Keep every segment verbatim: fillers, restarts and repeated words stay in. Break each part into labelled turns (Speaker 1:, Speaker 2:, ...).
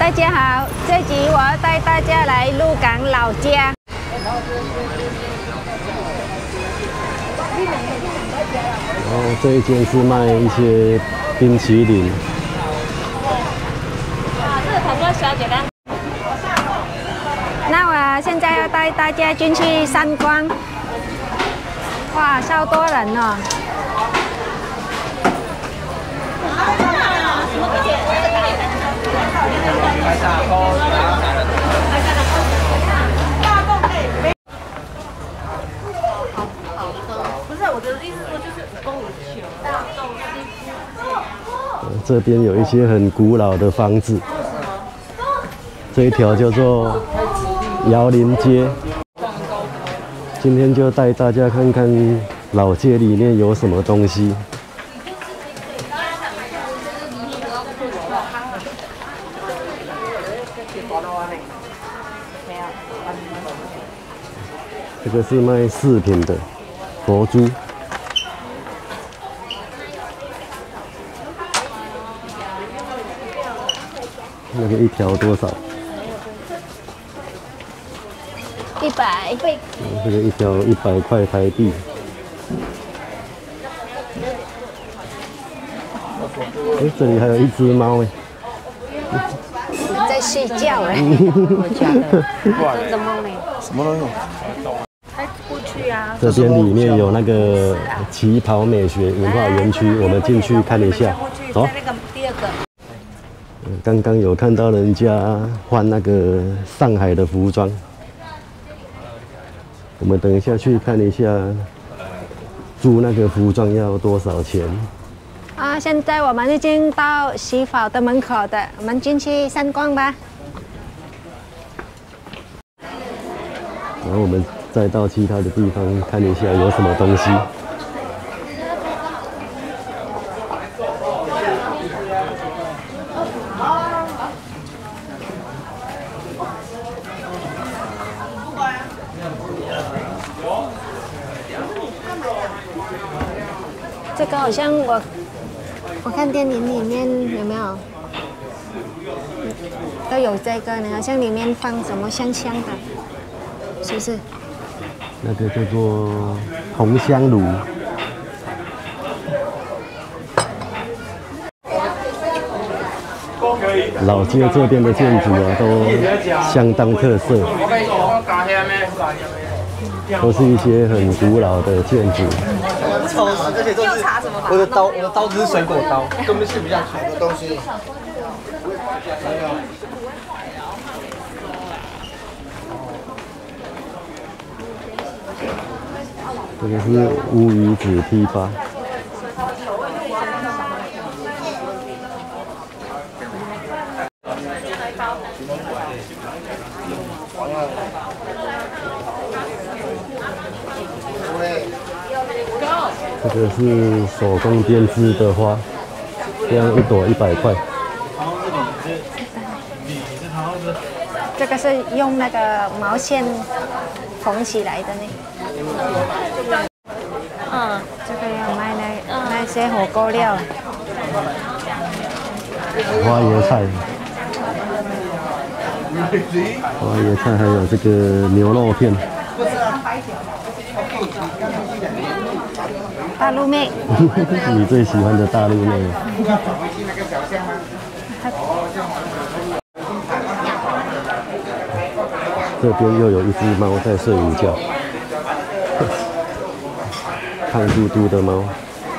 Speaker 1: 大家好，这集我要带大家来鹿港老家。
Speaker 2: 然后这一间是卖一些冰淇淋。
Speaker 1: 啊，这个很多小姐的。那我现在要带大家进去参观。哇，超多人哦！
Speaker 3: 不是我的意思说就是五公里球大众
Speaker 2: 这边有一些很古老的房子，这一条叫做姚林街。今天就带大家看看老街里面有什么东西。 这个是卖饰品的佛珠，那个一条多少？
Speaker 1: 一百。
Speaker 2: 这个一条一百块台币。哎，这里还有一只猫哎。
Speaker 1: 在睡觉哎，我家的，真的猫呢？
Speaker 4: 什么都有。
Speaker 1: 还过去啊。
Speaker 2: 这边里面有那个旗袍美学文化园区，我们进去看一下。走。
Speaker 1: 第二个。
Speaker 2: 刚刚有看到人家换那个上海的服装，我们等一下去看一下，租那个服装要多少钱？
Speaker 1: 啊，现在我们已经到喜宝的门口的，我们进去参观吧。
Speaker 2: 然后我们再到其他的地方看一下有什么东西。
Speaker 1: 这个好像我。 我看电影里面有没有都有这个呢？好像里面放什么香香的，是不是？
Speaker 2: 那个叫做红香炉。老街这边的建筑啊，都相当特色，都是一些很古老的建筑。
Speaker 4: 抽丝，这些都是我的刀，我的刀子是水果刀，根本吃不下去的东西。
Speaker 2: 这个是乌鱼子批发。这个是手工编织的花，这样一朵一百块。
Speaker 1: 这个是用那个毛线缝起来的呢。嗯，这个要卖那那些火锅料。
Speaker 2: 花椰菜，花椰菜还有这个牛肉片。
Speaker 1: 大陆妹，
Speaker 2: 你最喜欢的大陆妹。这边又有一只猫在睡午觉，胖嘟嘟的猫。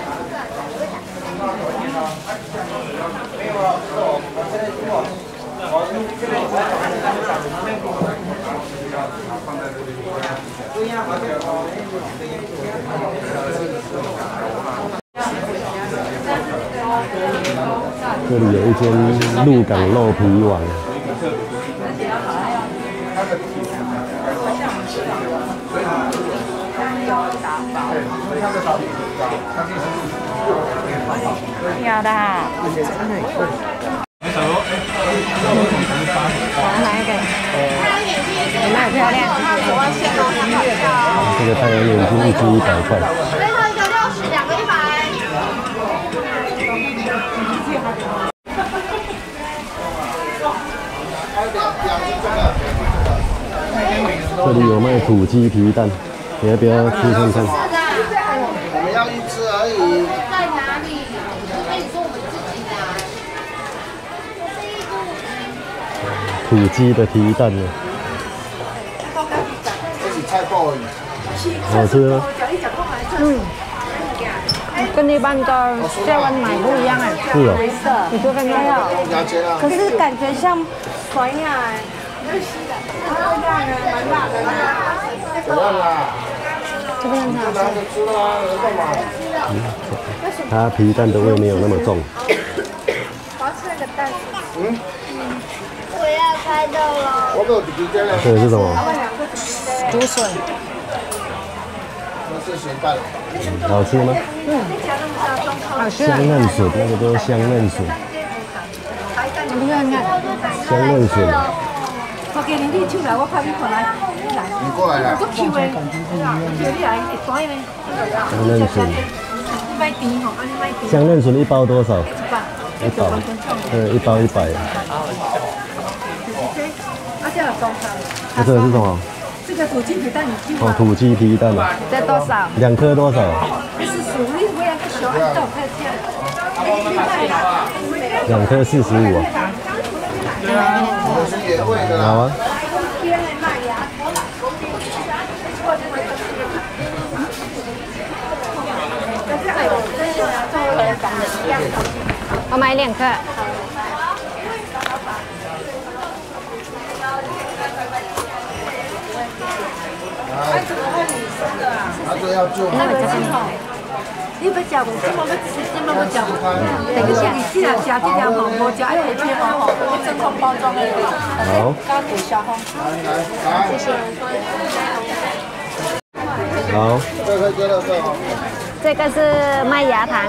Speaker 2: 这里有一间鹿港肉皮网，
Speaker 1: 要的。我哪一个？有没有漂亮？
Speaker 2: 这个太阳眼睛一只一百块。
Speaker 3: 最后一个六十，两个一百。
Speaker 2: 这里有卖土鸡皮蛋，你要不要吃看看？
Speaker 4: 我们要一只而已。
Speaker 3: 在哪里？可以说我们自己拿。
Speaker 2: 土鸡的皮蛋呢？
Speaker 4: 这是菜包而已。
Speaker 2: 好吃吗？
Speaker 1: 嗯，跟一般的在外买不一样哎。
Speaker 2: 是哦。
Speaker 1: 你说看看啊。
Speaker 4: 了解了。
Speaker 1: 可是感觉像酸呀。
Speaker 4: 怎样啦？
Speaker 1: 这边很好
Speaker 4: 拿着吃啦，干嘛？
Speaker 2: 它皮蛋的味没有那么重。
Speaker 3: 我要吃那个蛋。
Speaker 4: 嗯。
Speaker 3: 我要开动了。
Speaker 4: 我没有直接了。
Speaker 2: 这个是什么？
Speaker 1: 竹笋。
Speaker 4: 那是咸蛋。
Speaker 2: 好吃吗？
Speaker 1: 嗯，好吃。
Speaker 2: 香嫩笋，那个都是香嫩笋。
Speaker 1: 你看看，
Speaker 2: 香嫩笋。
Speaker 5: 我给你你手来，我拍你看来。
Speaker 4: 你过来了。
Speaker 5: 我 Q 的，叫你来会短的。
Speaker 2: 香嫩笋。
Speaker 5: 买甜吼，安尼买甜。
Speaker 2: 香嫩笋一包多少？
Speaker 5: 一百。
Speaker 2: 一包。呃，一包一百。
Speaker 5: 啊，这有中餐。
Speaker 2: 那这个是什么？
Speaker 5: 这个土鸡皮蛋，你
Speaker 2: 哦，土鸡皮蛋啊。
Speaker 1: 这多少？
Speaker 2: 两颗多少？
Speaker 5: 这是属于我两个小孩照看见。
Speaker 2: 两颗四十五啊。
Speaker 4: 我是也会的。
Speaker 2: 好啊。
Speaker 1: 我买两颗。
Speaker 4: 他说要做。
Speaker 1: 那个这个。
Speaker 5: 你要食无？这么要吃，这么要食无？等一下，你既然食这条吼，无食爱皮片吼，我真空包装的。
Speaker 2: 好。
Speaker 5: 加古小红。
Speaker 2: 谢谢。好。
Speaker 4: 这个接乐色哦。
Speaker 1: 这个是麦芽糖，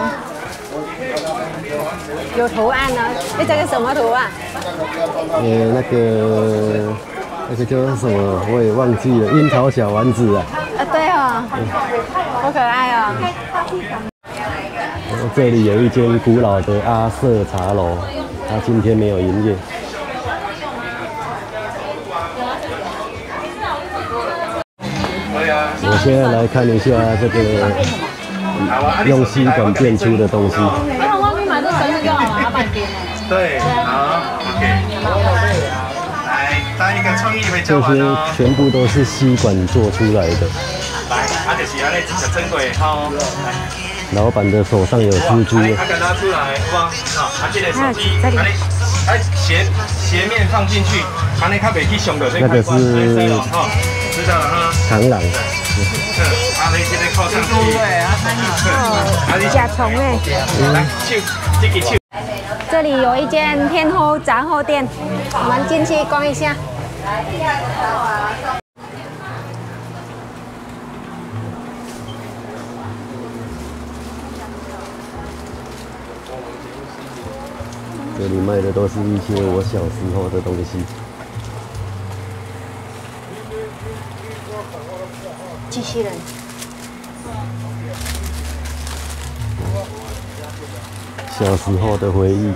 Speaker 1: 有图案呢。哎，这个什么图案？
Speaker 2: 呃，那个那个叫什么？我也忘记了，樱桃小丸子啊。
Speaker 1: 啊，对哦，好可爱哦。
Speaker 2: 然后这里有一间古老的阿舍茶楼，它今天没有营业。我现在来看一下这个用吸管变出的东西。
Speaker 5: 那我外面买这绳子就好了，半天。
Speaker 6: 对，好 ，OK。来，带一个创意回家
Speaker 2: 这些
Speaker 6: 玩哦。
Speaker 2: 全部都是吸管做出来的。
Speaker 6: 来，啊就是安尼一个珍贵好。
Speaker 2: 老板的手上有蜘蛛。
Speaker 6: 他敢拿出来，好不好？好，啊，这个手机，安尼，哎斜斜面放进去，安尼较袂去伤到这块
Speaker 2: 那个是
Speaker 6: 哈，知道了哈。
Speaker 2: 螳螂。
Speaker 6: 啊，你这个靠上去。
Speaker 1: 哦，甲虫哎。
Speaker 6: 来，手，这个手。
Speaker 1: 这里有一间天后杂货店，我们进去逛一下。
Speaker 2: 这里卖的都是一些我小时候的东西。
Speaker 1: 机器人。
Speaker 2: 小时候的回忆。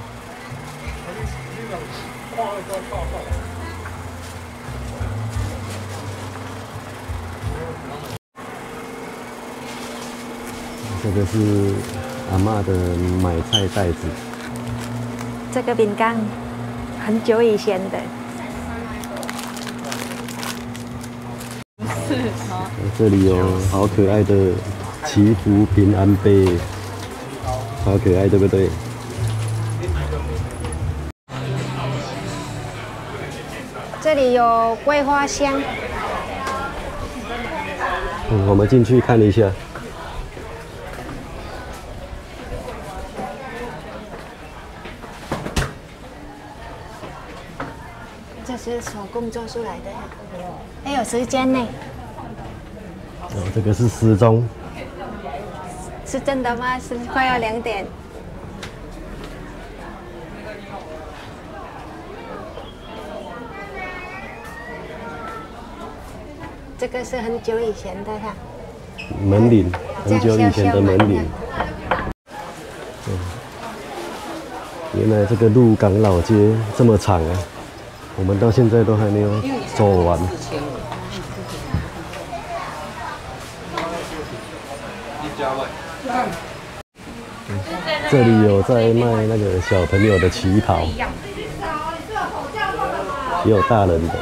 Speaker 2: 这个是阿嬷的买菜袋子。
Speaker 1: 这个饼干很久以前的。
Speaker 2: 是这里有好可爱的祈福平安杯，好可爱，对不对？
Speaker 1: 这里有桂花香。
Speaker 2: 嗯，我们进去看一下。
Speaker 1: 这是手工做出来的，还有时间呢。
Speaker 2: 哦，这个是时钟。
Speaker 1: 是真的吗？是快要两点。这个是很久以前的哈。
Speaker 2: 门铃，很久以前的门铃。嗯，原来这个鹿港老街这么长啊！ 我们到现在都还没有走完。这里有在卖那个小朋友的旗袍，也有大人的。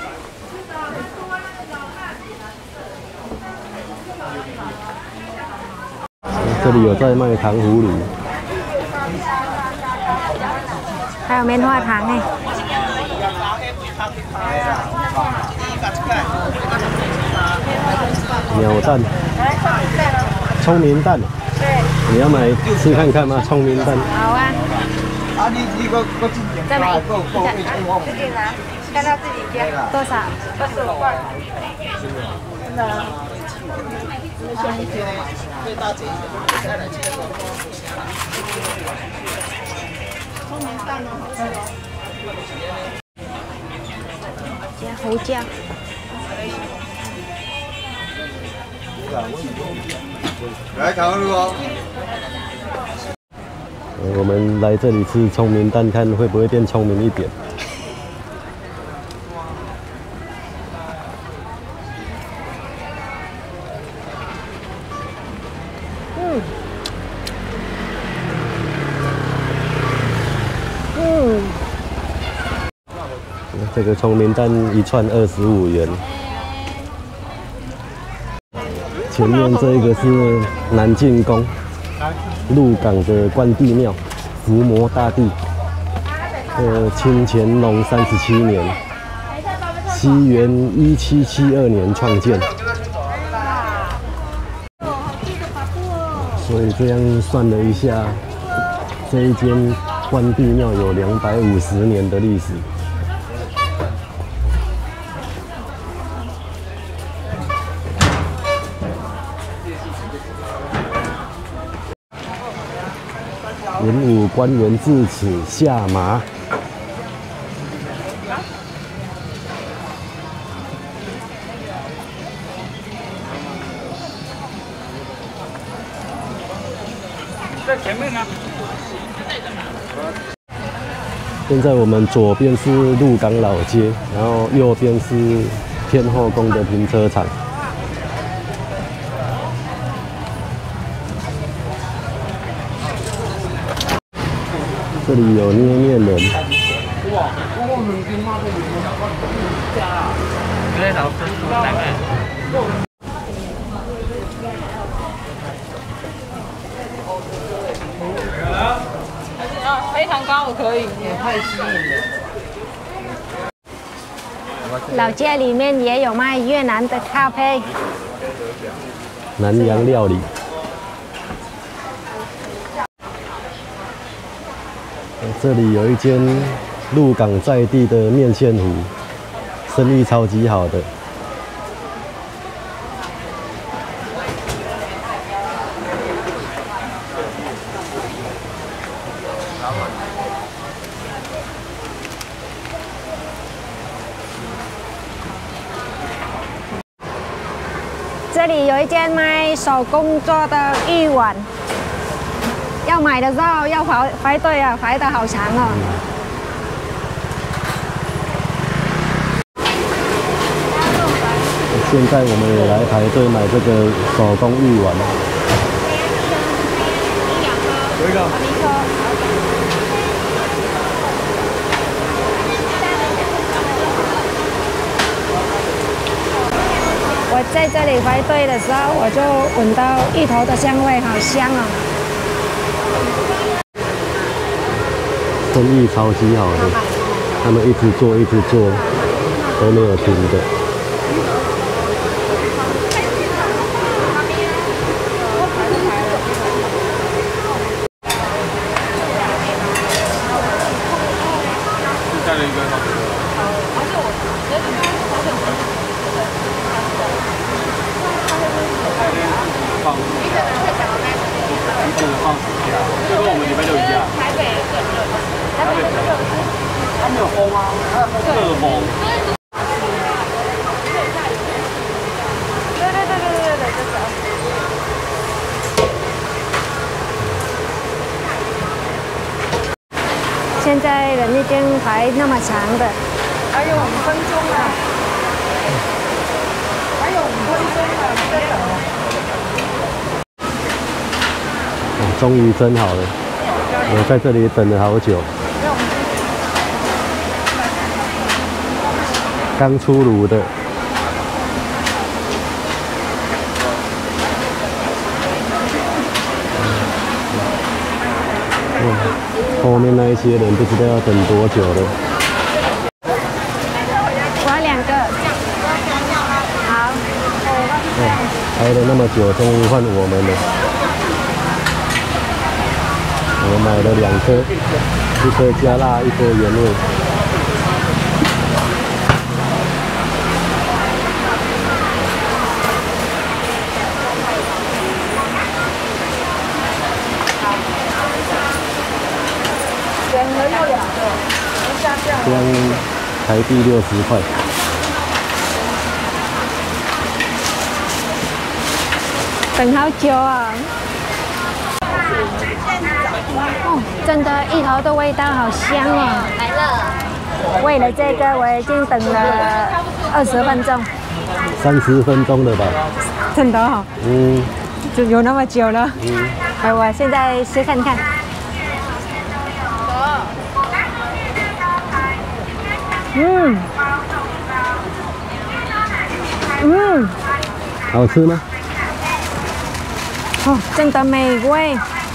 Speaker 2: 这里有在卖糖葫芦，
Speaker 1: 还有棉花糖哎。
Speaker 2: 鸟蛋，聪明蛋。对。你要买吃看看吗？聪明蛋。
Speaker 1: 好啊。
Speaker 4: 啊，你你我我之前
Speaker 1: 再买，
Speaker 5: 自己拿，看到自己家
Speaker 1: 多少？
Speaker 5: 二十五块。真的。
Speaker 4: 最大这一个，再来这个。
Speaker 5: 聪明蛋呢，好吃哦。
Speaker 1: 加胡椒。
Speaker 4: 来，糖葫芦哦。
Speaker 2: 我们来这里吃聪明蛋，看会不会变聪明一点。
Speaker 1: 嗯。嗯。
Speaker 2: 这个聪明蛋一串二十五元。前面这个是南靖宫，鹿港的关帝庙，伏魔大帝。呃，清乾隆三十七年，西元一七七二年创建。所以这样算了一下，这一间关帝庙有两百五十年的历史。文武官员至此下马。
Speaker 6: 在前面呢。
Speaker 2: 现在我们左边是鹿港老街，然后右边是天后宫的停车场。这里有捏面人。
Speaker 5: 黑糖糕我可以，也太吸引了。
Speaker 1: 老街里面也有卖越南的咖啡，
Speaker 2: 南洋料理。这里有一间鹿港在地的面线糊，生意超级好的。
Speaker 1: 这里有一间卖手工做的玉碗，要买的时候要排排队啊，排得好长哦。
Speaker 2: 现在我们也来排队买这个手工玉碗。
Speaker 4: 有一个。
Speaker 1: 我在这里排队的时候，我就闻到芋头的香味，好香哦。
Speaker 2: 生意超级好的，他们一直做一直做，都没有停的。
Speaker 6: 带了一个。放暑假，你只能放暑假，就跟我们礼拜六一样。台北更热，台北更热。它没有风啊，它热风。
Speaker 5: 对对对对对对，这个。
Speaker 1: 现在人已经排那么长的。
Speaker 5: 还有五分钟啊！还有五分钟啊！再等。
Speaker 2: 哦，终于蒸好了，我在这里等了好久。刚出炉的。哇，后面那一些人不知道要等多久了。
Speaker 1: 我要两个。好。
Speaker 2: 哇，排了那么久，终于换我们了。我买了两颗，一颗加辣，一颗原味。这样台币六十块。
Speaker 1: 等好久啊！哦，真的，芋头的味道好香哦！来了。为了这个，我已经等了二十分钟。
Speaker 2: 三十分钟了吧？
Speaker 1: 真的哈、哦。
Speaker 2: 嗯。
Speaker 1: 就有那么久了。
Speaker 2: 嗯。
Speaker 1: 哎，我现在试看看。嗯。嗯。
Speaker 2: 好吃吗？
Speaker 1: 哦，真的美味。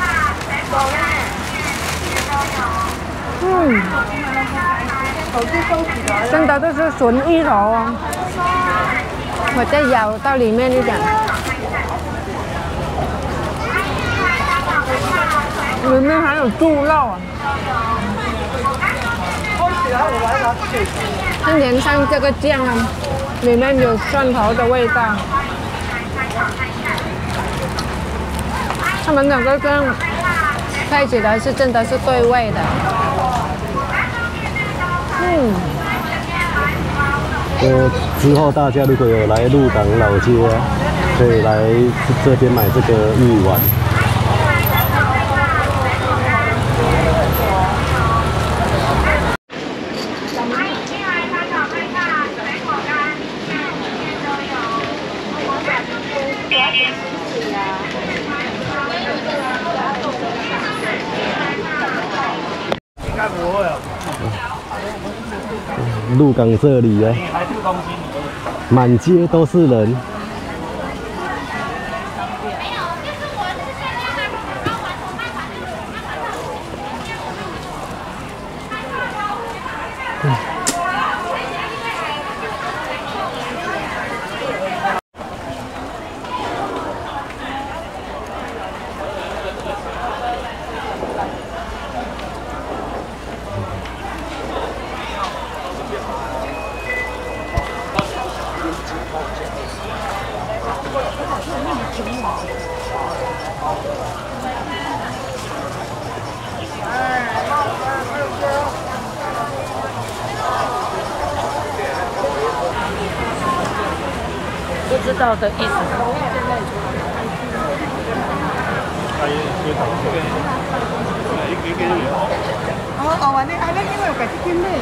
Speaker 1: 嗯。真的都是纯芋头哦。我再咬到里面一点。里面还有猪肉啊。它连上这个酱啊，里面有蒜头的味道。他们两个这样配起来是真的是对味的。嗯。
Speaker 2: 呃，之后大家如果有来鹿港老街啊，可以来这边买这个芋丸。鹿港这里啊，满街都是人。
Speaker 5: 不知道的意思。哦哦，完了，啊，那因为有改天嘞。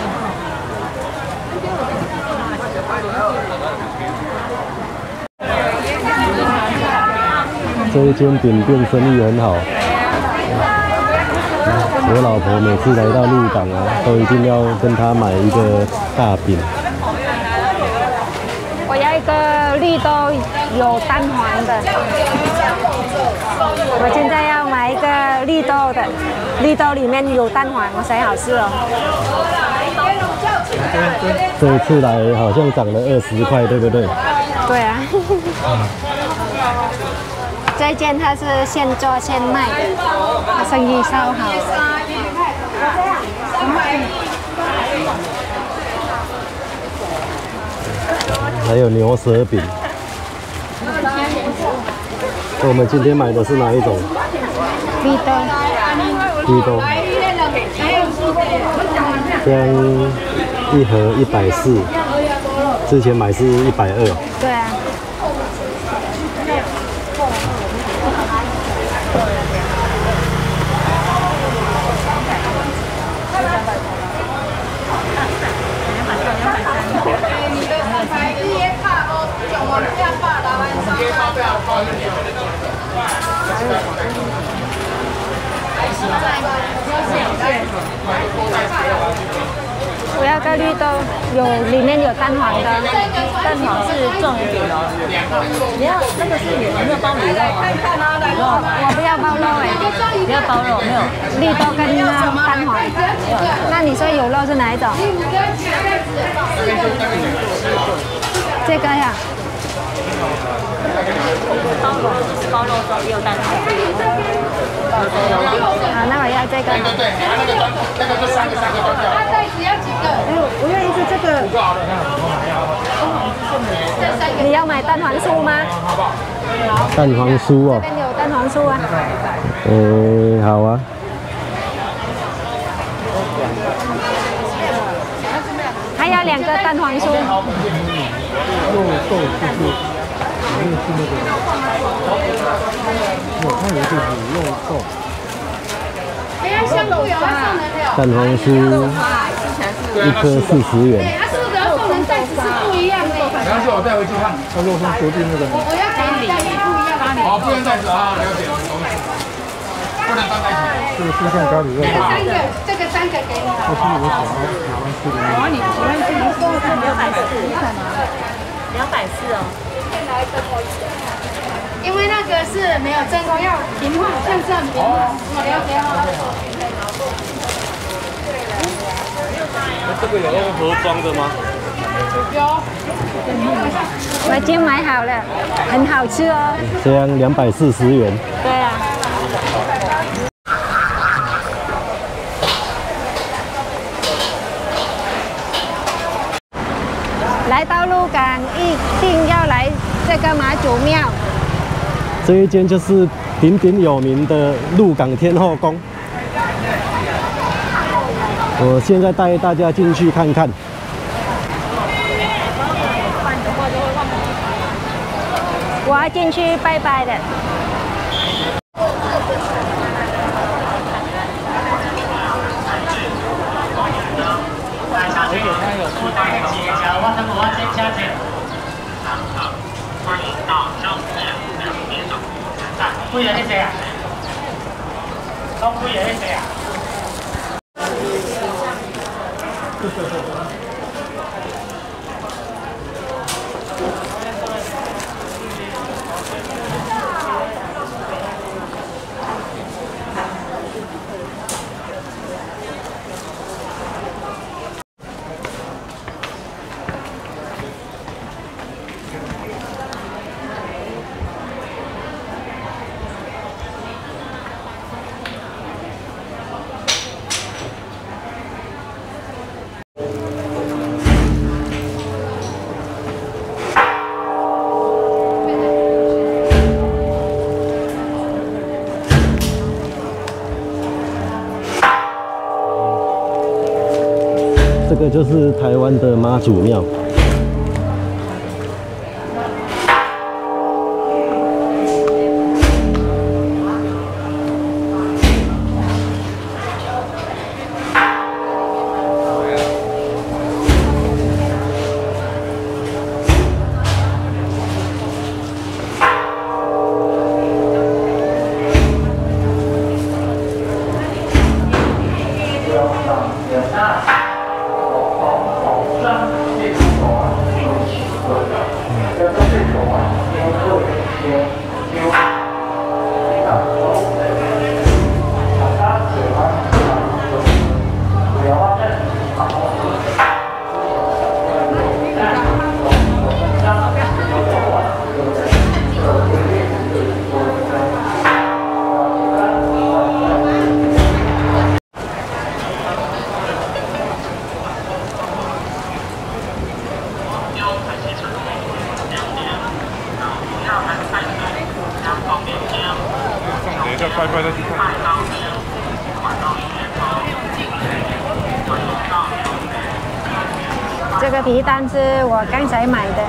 Speaker 2: 这一间饼店生意很好。我老婆每次来到鹿港啊，都一定要跟她买一个大饼。
Speaker 1: 我要一个绿豆有蛋黄的。我现在要买一个绿豆的，绿豆里面有蛋黄，我才好吃哦。
Speaker 2: 这一次来好像涨了二十块，对不对？
Speaker 1: 对啊。这间它是现做现卖的，它生意稍好。
Speaker 2: 还有牛舌饼。我们今天买的是哪一种？
Speaker 1: 绿豆。
Speaker 2: 绿豆。这样一盒一百四，之前买是一百二。
Speaker 1: 对啊。 我要个绿豆，有里面有蛋黄的，
Speaker 5: 蛋黄是重一点哦。你要那个是有没有包卤肉啊？卤肉
Speaker 1: 我不要包肉哎，
Speaker 5: 不要包肉，没有。
Speaker 1: 绿豆跟蛋黄。那你说有肉是哪一种？这个呀。
Speaker 5: 包肉包肉粥也有蛋黄。
Speaker 1: 好，那我要这个。
Speaker 7: 对对，那个端，那个就三个三个端掉。
Speaker 3: 它袋子要几个？
Speaker 1: 哎，我愿意是这个。你要买蛋黄酥吗？
Speaker 2: 蛋黄酥哦。
Speaker 1: 这边有蛋黄酥啊。
Speaker 2: 诶，好啊。
Speaker 1: 还要两个蛋黄酥。
Speaker 2: 肉豆就是。没有是那个，我看有个卤肉豆。
Speaker 3: 哎呀，香菇有要送人的。
Speaker 2: 蛋黄酥一颗四十元。
Speaker 3: 对，它素的要送人袋子是不一样的。
Speaker 7: 然后我带回去看，
Speaker 2: 他肉松昨天那个。
Speaker 3: 我要给你袋子不一样的。
Speaker 7: 好，不能袋子啊，了解，不能放在一起。
Speaker 2: 这个是像咖喱肉。
Speaker 3: 这个三个，这个三个给你。
Speaker 2: 这是我喜欢喜欢吃的。
Speaker 5: 哦，你喜欢吃你说是六百四，两百四哦。
Speaker 3: 因为那个是没有真空，要平化，像这样平化。我了解哦。
Speaker 6: 这个有用盒装的吗？
Speaker 3: 有。
Speaker 1: 我已经买好了，很好吃哦。
Speaker 2: 这样两百四十元。
Speaker 1: 对啊。来到鹿港一定要来这个妈祖庙。
Speaker 2: 这一间就是鼎鼎有名的鹿港天后宫。我现在带大家进去看看。
Speaker 1: 我要进去拜拜的。
Speaker 8: 贵人那些啊，都贵人那些啊。
Speaker 2: 这个就是台湾的妈祖庙。
Speaker 6: 拜拜再去看。
Speaker 1: 这个皮蛋是我刚才买的。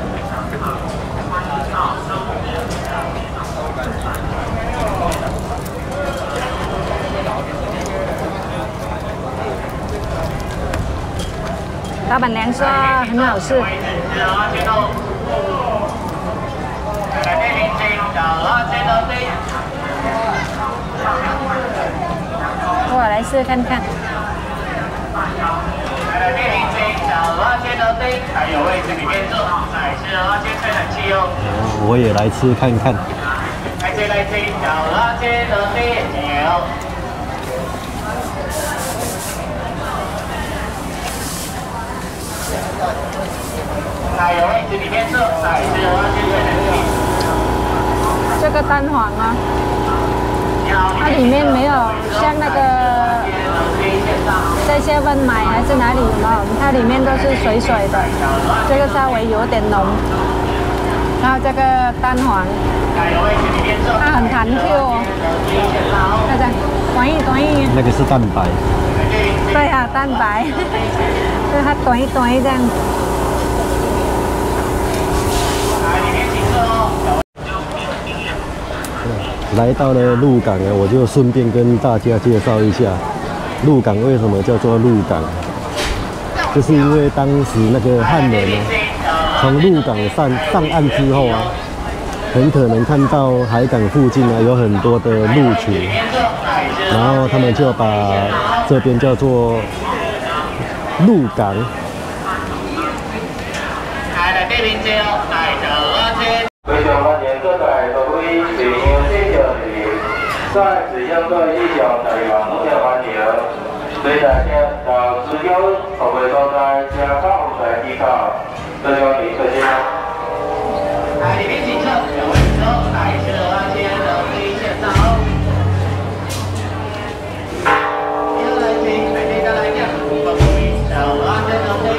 Speaker 1: 老板娘说很好吃。 来试看看。
Speaker 8: 来面临这小鹅啊煎鹅杯，还有位置里面坐，来吃鹅啊煎吹冷气哦。
Speaker 2: 我也来吃看看。
Speaker 8: 来这来这小鹅啊煎鹅杯牛。还有位置里面坐，来吃鹅啊煎吹冷气。
Speaker 1: 这个蛋黄啊，它里面没有像那个在seven买还是哪里有没有？它里面都是水水的，这个稍微有点浓。然后这个蛋黄，它很弹 Q 哦，大家短一短一。
Speaker 2: 那个是蛋白。
Speaker 1: 对啊，蛋白，就是它短一短一这样。
Speaker 2: 来到了鹿港啊，我就顺便跟大家介绍一下，鹿港为什么叫做鹿港，就是因为当时那个汉人呢，从鹿港上上岸之后啊，很可能看到海港附近啊有很多的鹿群，然后他们就把这边叫做鹿港。
Speaker 9: 非常欢迎各界各位朋友见到你，在只要在一小台湾目前欢迎，虽然现到只有各位都在加上在依靠，这就你这些。来，里面请客，两位请客，来吃鹅啊煎的推荐上哦。以后来请，来这个来讲，我们小鹅啊煎的推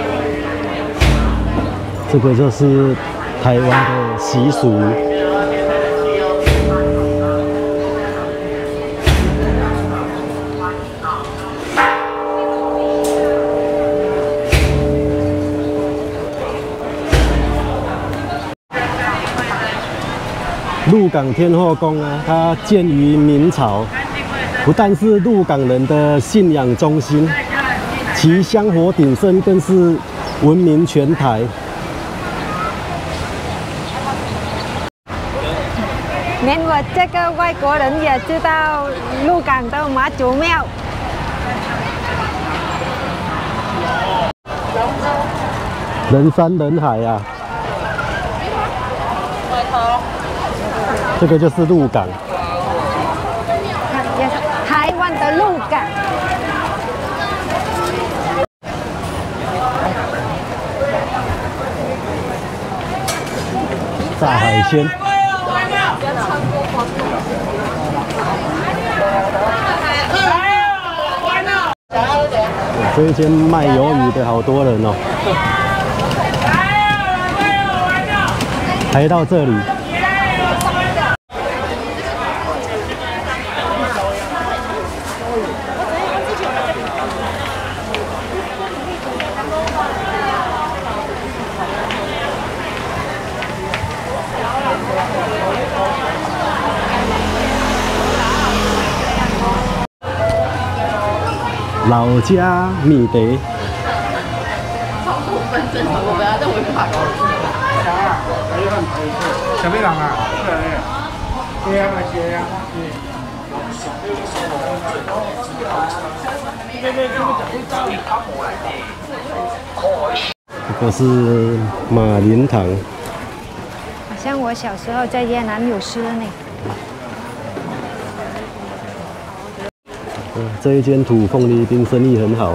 Speaker 9: 荐。
Speaker 2: 这个就是台湾的习俗。鹿港天后宫啊，它建于明朝，不但是鹿港人的信仰中心，其香火鼎盛，更是闻名全台。
Speaker 1: 连我这个外国人也知道鹿港的妈祖庙。
Speaker 2: 人山人海啊！这个就是鹿港，
Speaker 1: 也是台湾的鹿港。
Speaker 2: 炸海鲜。这一间卖鱿鱼的好多人哦，排到这里。老家米茶。
Speaker 7: 小妹郎啊，对啊，对啊。
Speaker 2: 这个是马林堂，
Speaker 1: 好像我小时候在越南有吃呢。
Speaker 2: 嗯，这一间土凤梨冰生意很好。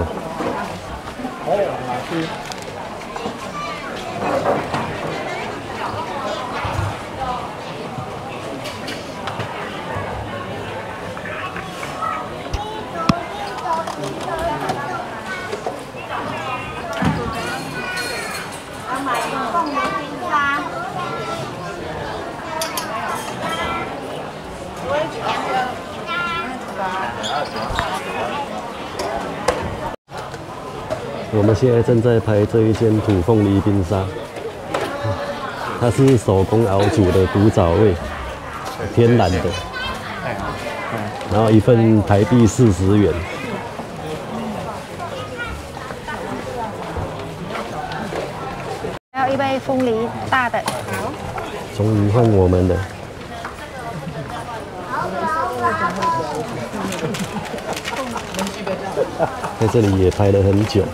Speaker 2: 我们现在正在拍这一间土凤梨冰沙，它是手工熬煮的古早味，天然的，然后一份台币四十元。
Speaker 1: 还有一杯凤梨大的。
Speaker 2: 终于换我们了。 在这里也排了很久。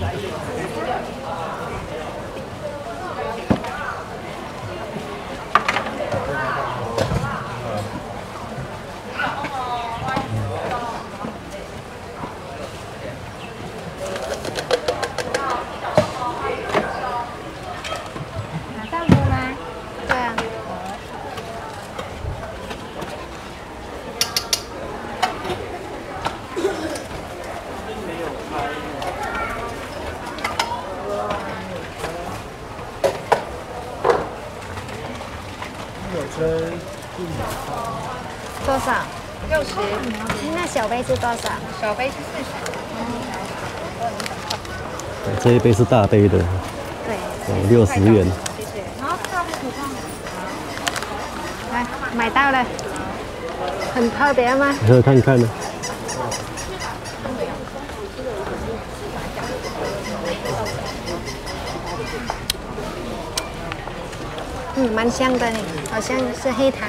Speaker 1: 马上喝吗？对啊。多少？六十。那小杯是多少？小杯是四十。
Speaker 2: 这一杯是大杯的。
Speaker 1: 对。
Speaker 2: 哦，六十元。
Speaker 1: 谢谢。来，买到了。很特别吗？
Speaker 2: 喝看看呢。
Speaker 1: 嗯，蛮香的呢，好像是黑糖。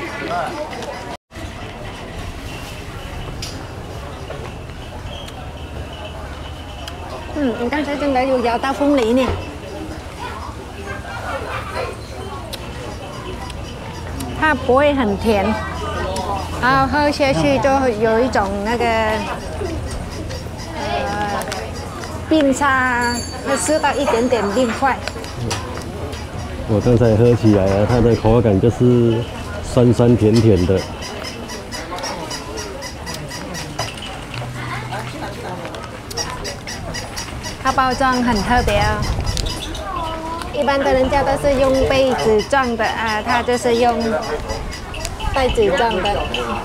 Speaker 1: 嗯，你刚才真的有咬到凤梨呢。它不会很甜，然后喝下去就有一种那个呃冰沙，会吃到一点点冰块。
Speaker 2: 我刚才喝起来啊，它的口感就是酸酸甜甜的。
Speaker 1: 它包装很特别哦，一般的人家都是用杯子装的啊，它就是用袋子装的。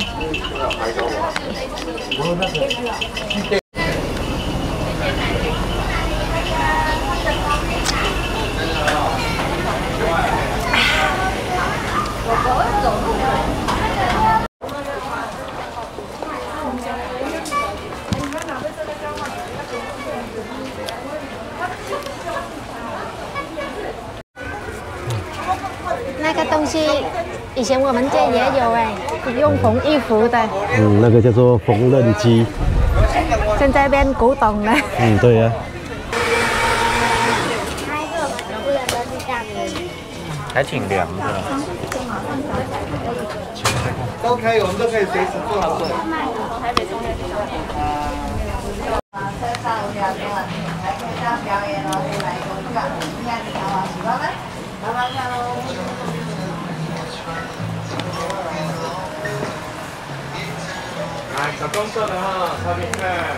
Speaker 1: 那个东西以前我们这也有哎，用缝衣服的。
Speaker 2: 嗯，那个叫做缝纫机。
Speaker 1: 现在变古董了。
Speaker 2: 嗯，对呀、啊。
Speaker 10: 还挺凉的。
Speaker 4: 都可以，我们都可以随时做好。
Speaker 11: 台北中间地方。车上两个来线上表演哦，可以来公告。你看你好，喜欢吗？慢慢看喽。
Speaker 6: 来，小公色的哈，擦边看。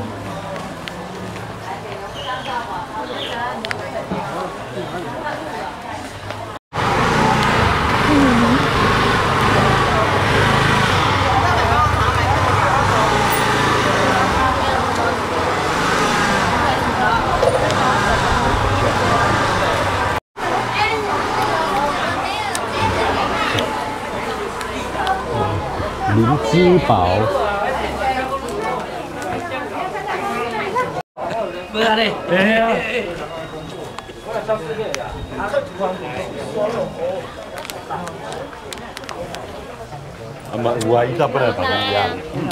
Speaker 2: 灵芝堡。
Speaker 4: 不是嘞，
Speaker 6: 哎呀！啊嘛，有啊，伊都不来帮伊啊。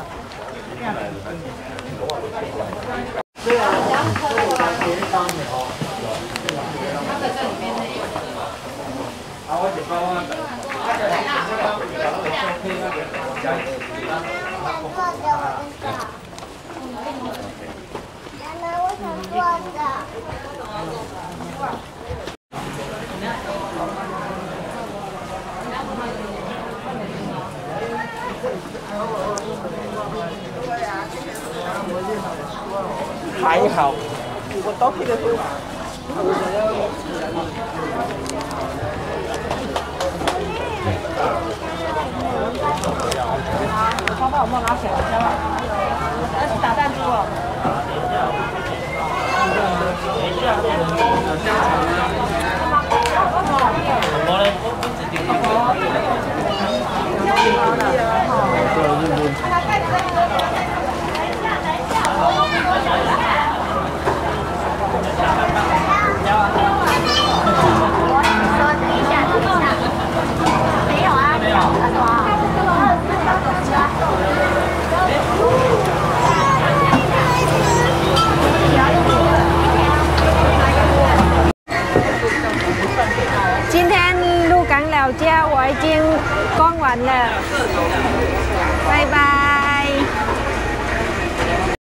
Speaker 4: 还好，我都可以的。我帮帮我妈拿起来，行吗？那是打弹珠哦。我嘞，
Speaker 1: 小家我已经逛完了，拜拜。